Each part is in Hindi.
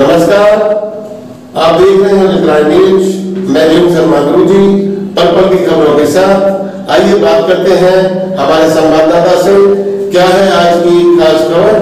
नमस्कार, आप देख रहे हैं लिटराई न्यूज। मैं शर्मा गुरु जी पल पल की खबरों के साथ। आइए बात करते हैं हमारे संवाददाता से, क्या है आज की खास खबर।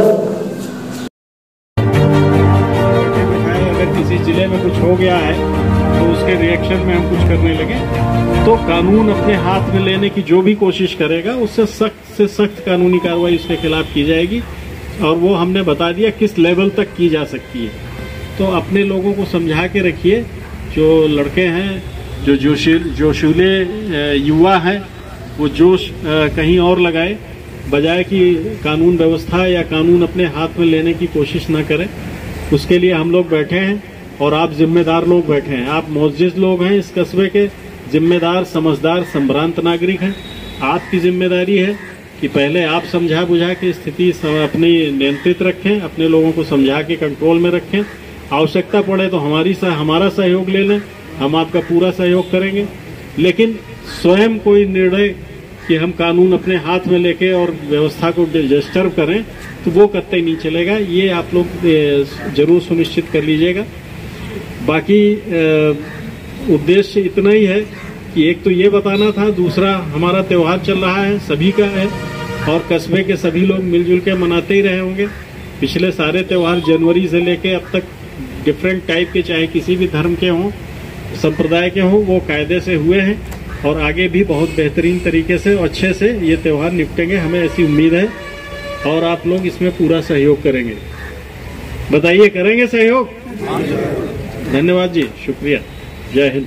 अगर किसी जिले में कुछ हो गया है तो उसके रिएक्शन में हम कुछ करने लगे तो कानून अपने हाथ में लेने की जो भी कोशिश करेगा उससे सख्त से सख्त कानूनी कार्रवाई उसके खिलाफ की जाएगी। और वो हमने बता दिया किस लेवल तक की जा सकती है। तो अपने लोगों को समझा के रखिए, जो लड़के हैं, जो जोशीले युवा हैं, वो जोश कहीं और लगाए, बजाय कि कानून व्यवस्था या कानून अपने हाथ में लेने की कोशिश न करें। उसके लिए हम लोग बैठे हैं और आप जिम्मेदार लोग बैठे हैं। आप मुअज़्ज़िज़ लोग हैं, इस कस्बे के जिम्मेदार, समझदार, संभ्रांत नागरिक हैं। आपकी जिम्मेदारी है कि पहले आप समझा बुझा के स्थिति अपनी नियंत्रित रखें, अपने लोगों को समझा के कंट्रोल में रखें। आवश्यकता पड़े तो हमारा सहयोग ले लें, हम आपका पूरा सहयोग करेंगे। लेकिन स्वयं कोई निर्णय कि हम कानून अपने हाथ में लेके और व्यवस्था को डिस्टर्ब करें तो वो कतई नहीं चलेगा। ये आप लोग जरूर सुनिश्चित कर लीजिएगा। बाकी उद्देश्य इतना ही है कि एक तो ये बताना था, दूसरा हमारा त्योहार चल रहा है, सभी का है और कस्बे के सभी लोग मिलजुल के मनाते ही रहे होंगे। पिछले सारे त्योहार जनवरी से लेके अब तक डिफरेंट टाइप के, चाहे किसी भी धर्म के हों, संप्रदाय के हों, वो कायदे से हुए हैं और आगे भी बहुत बेहतरीन तरीके से और अच्छे से ये त्योहार निपटेंगे, हमें ऐसी उम्मीद है। और आप लोग इसमें पूरा सहयोग करेंगे। बताइए, करेंगे सहयोग? धन्यवाद जी, शुक्रिया, जय हिंद।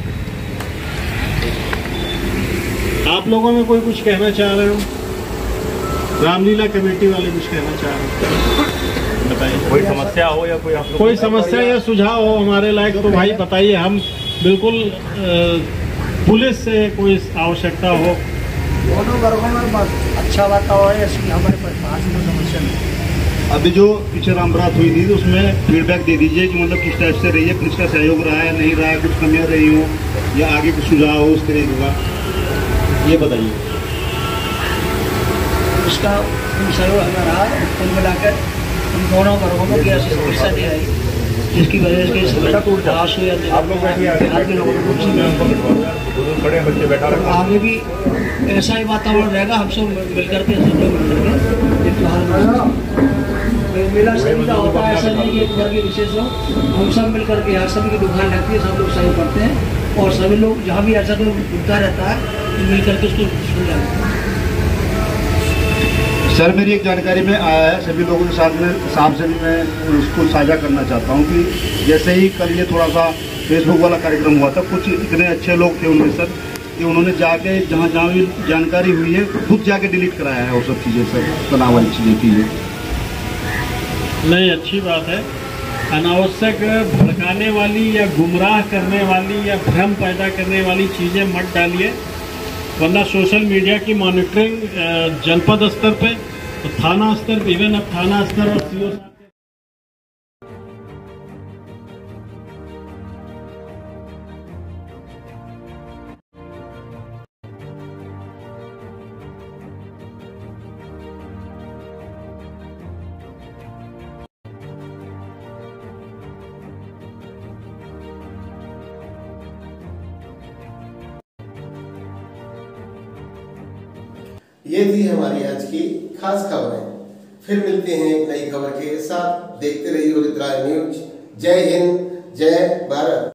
आप लोगों में कोई कुछ कहना चाह रहे हो? रामलीला कमेटी वाले कुछ कहना चाह रहे हो? बताइए। कोई समस्या हो या कोई समस्या या सुझाव हो हमारे लायक तो भाई बताइए। हम बिल्कुल पुलिस से कोई आवश्यकता हो, दोनों वर्गों में अच्छा वातावरण है, इसकी हमारे पास में समस्या नहीं। अभी जो पीछे रामरात हुई थी तो उसमें फीडबैक दे दीजिए कि मतलब किस टाइप से रही है, पुलिस का सहयोग रहा है, नहीं रहा है, कुछ कमियां रही हो या आगे कुछ सुझाव हो उस तरीके का, ये बताइए। उसका सहयोग हमें रहा है, कुल मिलाकर हम दोनों वर्गों में ऐसी समस्या नहीं आई जिसकी वजह से आगे भी ऐसा ही वातावरण रहेगा। हम सब मिलकर के मेला सभी का होता है, ऐसा नहीं कि एक वर्ग विशेष हो। हम सब मिलकर के यहाँ सभी की दुकान लगती है, सब लोग सहयोग करते हैं और सभी लोग जहाँ भी ऐसा कोई मुद्दा रहता है तो मिलकर के उसको सुलझाते हैं। सर, मेरी एक जानकारी में आया है, सभी लोगों के साथ में साहब से भी मैं उसको साझा करना चाहता हूँ कि जैसे ही कल ये थोड़ा सा फेसबुक वाला कार्यक्रम हुआ था, कुछ इतने अच्छे लोग थे उनमें सर कि उन्होंने जाके जहाँ भी जानकारी हुई है खुद जाके डिलीट कराया है वो सब चीज़ें, सर तनाव वाली चीज़ें नहीं, अच्छी बात है। अनावश्यक भड़काने वाली या गुमराह करने वाली या भ्रम पैदा करने वाली चीज़ें मत डालिए, वरना सोशल मीडिया की मॉनिटरिंग जनपद स्तर पे, थाना स्तर, इवन अब थाना स्तर और सीओ ये थी हमारी आज की खास खबरें। फिर मिलते हैं एक नई खबर के साथ। देखते रहिए लिटराई न्यूज। जय हिंद, जय भारत।